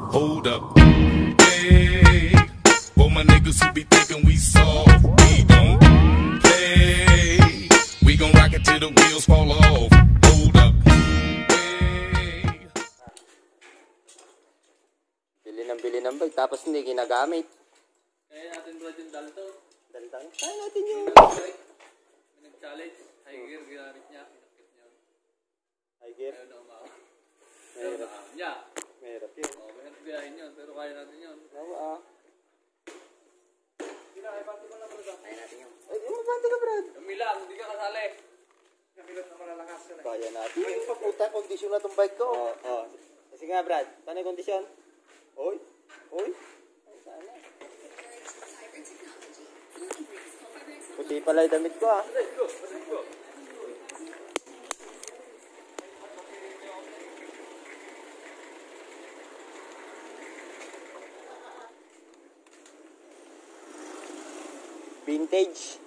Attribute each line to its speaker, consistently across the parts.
Speaker 1: Hold up. Hey, for my niggas who be thinking we soft, we don't play. We gon' rock it till the wheels fall off. Hold up. Hey.
Speaker 2: Bili ng bike, tapos hindi ginagamit.
Speaker 3: Kaya natin bro yung Dalton.
Speaker 2: Dalton? Kaya natin yun.
Speaker 3: Nag-challenge. High gear, ginamit niya. Pinakit niya.
Speaker 2: High gear?
Speaker 3: Ayaw na umawa.
Speaker 2: Mahirap.
Speaker 3: Niya.
Speaker 2: Mahirap yun.
Speaker 3: Oo, mahirap biyahin yun. Pero kaya natin yun.
Speaker 2: Oo
Speaker 3: Kaya natin yun.
Speaker 2: Ay, mabante ka, Brad.
Speaker 3: Kami lang, hindi ka kasali. Kami lang na malalakas yun.
Speaker 2: Kaya natin. Ay, paputa, kondisyon na itong bike ko. Oo. Sige nga, Brad. Paano yung kondisyon? Uy. Ay, sana. Puti pala yung damit ko, ah.
Speaker 3: Let's go.
Speaker 2: Vintage.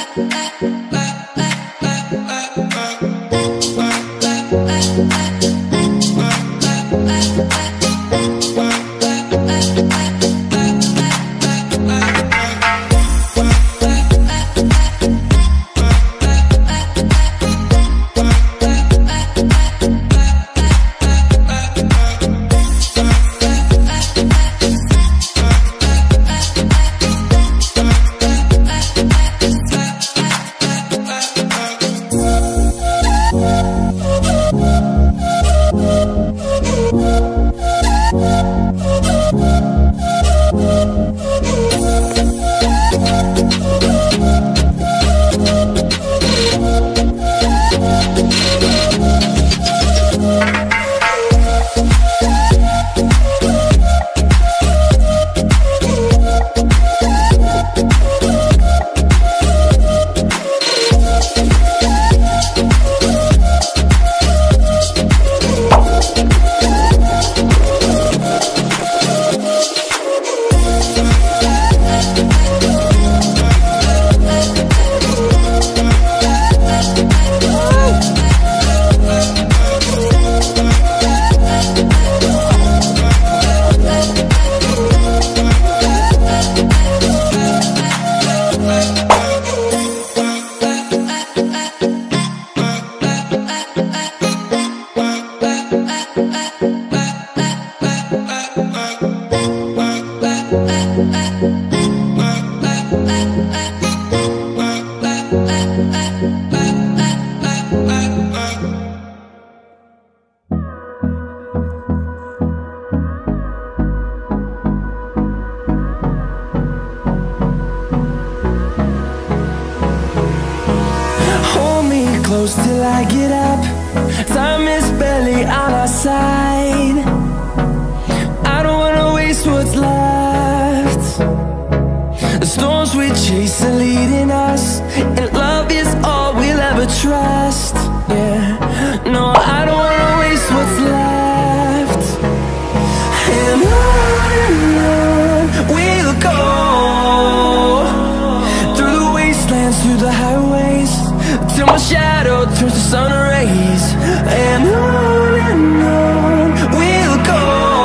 Speaker 4: Close till I get up. Time is barely on our side. I don't wanna waste what's left. The storms we chase are leading us, and love is all we'll ever trust. Yeah, no, I don't wanna waste what's left. And on we'll go, through the wastelands, through the highways, till my shadow turns to sun rays. And on we'll go,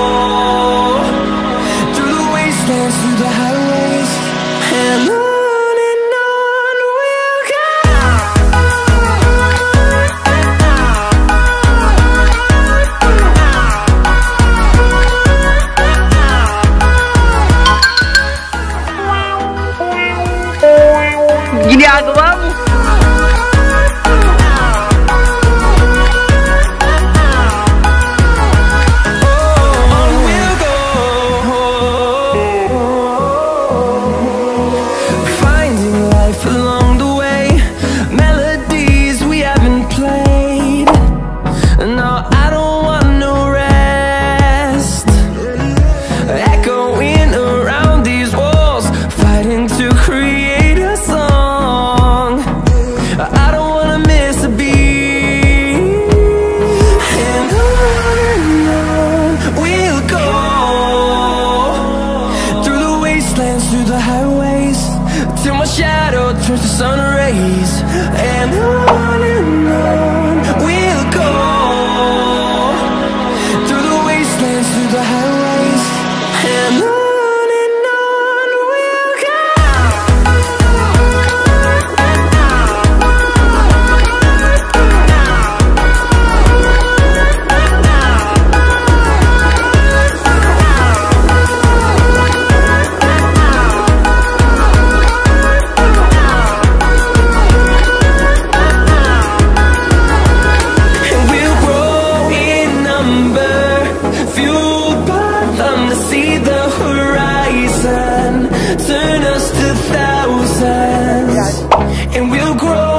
Speaker 4: through the wastelands, through the highways, and on we'll go.
Speaker 5: Ginagawa mo? Through the highways, till my shadow turns to sun rays. And on we'll go, through the wastelands, through the highways, and on we'll go. Turn us to thousands, and we'll grow